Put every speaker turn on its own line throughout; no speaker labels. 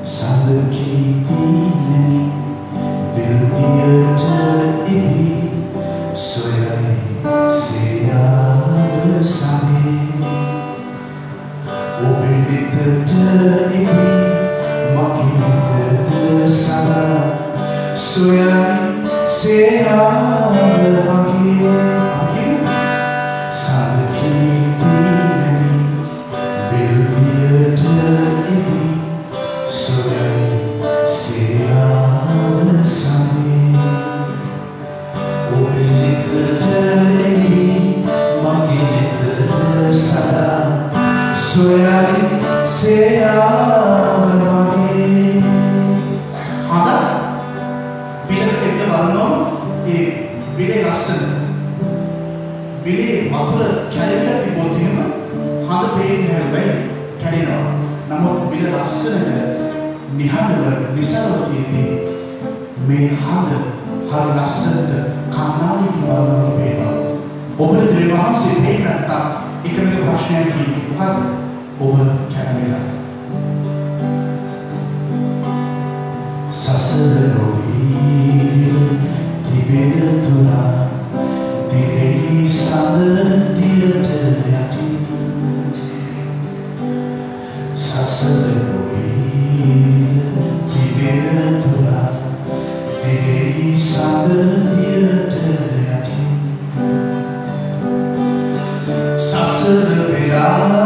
සඳකිනි තිනෙමි විල්පියට ඉබි සොයයි සියාද සමේ ඔබේ නිතට ඉබි මගේ නිතට සදා සොයයි සියාද මගේ සඳකිනි තිනෙමි විල්පියට ඉබි Soyai seyaamagi hada bilaka දෙන්න බලනවා ඒ බිලේ ලස්සන බිලේ වතුර කැඩෙලා තිබොත් එහෙම හද පේන්නේ හැබැයි කැඩෙනවා නමුත් බිල ලස්සනට නිහඬව නිසරව තියෙන්නේ මේ හද හරි ලස්සනට කන්නාඩියකින් බලනකොට පේනවා ඔබට දෙවිවහන්සේ දෙයක් නැත්තම් එකම ප්‍රශ්නයක් තියෙන්නේ මොකද්ද ඔබ කැමතිද සසර නොවී තිබෙන තුලා දිනෙහි සඳදියට යටි සසර නොවී තිබෙන තුලා දිනෙහි සඳදියට යටි සසර වෙලා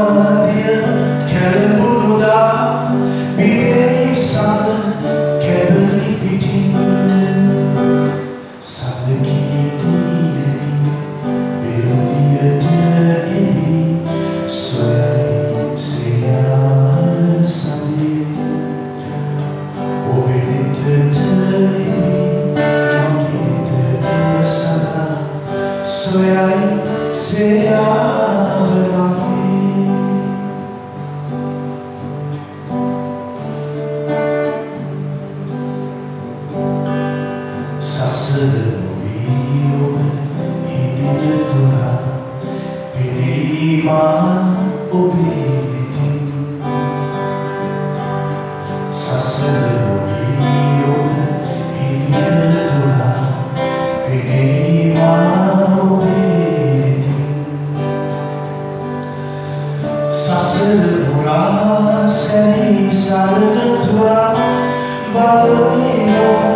Bye.